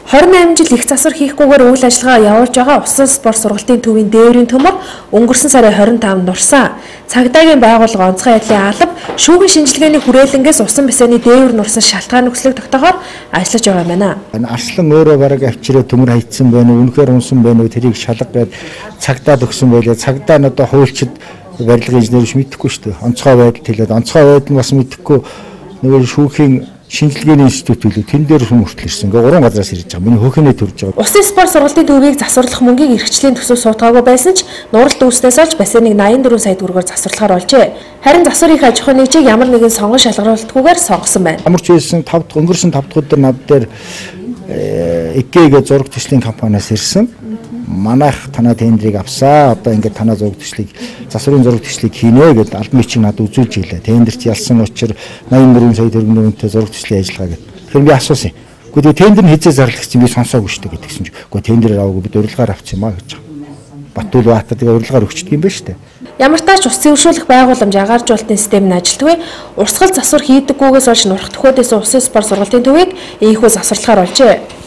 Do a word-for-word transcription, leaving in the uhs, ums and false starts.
хорин найман жил их засвар хийхгүйгээр үйл ажиллагаа явуулж байгаа усан спорт сургалтын төвийн дээврийн төмөр өнгөрсөн сарын хорин тавнд нурсан. Цагдаагийн байгууллага онцгой байдлын алба шүүгэн шинжилгээний хүрээлэнгээс усан бассейны дээвэр нурсан шалтгаан нөхцөлийг тогтоохоор ажиллаж байгаа юм байна. Арслан өөрөө бараг авчираа төмөр хайцсан байна уу, үнэхээр унсан байна уу, тэрийг шалгаад цагдаад өгсөн байлаа. Цагдаа нь одоо хуульчид барилгын инженерч мэдэхгүй шүү дээ. Онцгой байдал хэлээд онцгой байдал нь бас мэдэхгүй нөгөө шүүхийн шинжилгээний институт билүү тэн дээр хүн хүртэл ирсэн. Ингээ гурван газраас ирж байгаа. Миний хөөхнөө төрж байгаа. Усан спорт сургалтын төвийг засварлах мөнгийг эрхчлийн төсөв суудгаагүй байсан ч нуралт үүснээс олж бассейныг найман дөрвөн сая төгрөгөөр засварлахаар болжээ. Харин засвар их аж ахуйн нэгжийг ямар нэгэн сонгон шалгаруулалтгүйгээр сонгосон байна. Ямар ч байсан тав дахь өнгөрсөн тав дахь өдөр над дээр ЭК-гээ зураг төслийн компаниас ирсэн. Манайх танаа тендерийг авсаа. Одоо ингээд танаа зураг төслийг засварын зураг төслийг хийнэ гэдээ албан бичиг надад үзүүлж ийлээ. Тендерч ялсан учраас найман дөрвөн сая төгрөгийн үнэтэй зураг төслийн ажиллагаа гэдэг. Тэгэхээр би асуусан. Гэхдээ тендер нь хизээ зарлах чинь би сонсоогүй шүү дээ гэдгсэн чинь. Гэхдээ тендерээр аваагүй бид урилгаар авчих юм аа гэж. Батулбаатар тэгээ урилгаар өгчдөг юм байна шүү дээ. Ямар тач ус цэвэршүүлэх байгууламж агааржуулалтын систем нь ажилтгүй урсгал засвар хийдэггүйгээс олж нурах төхөөдөөс усан спорт сургалтын төвийг ийхүү засварлахаар болжээ.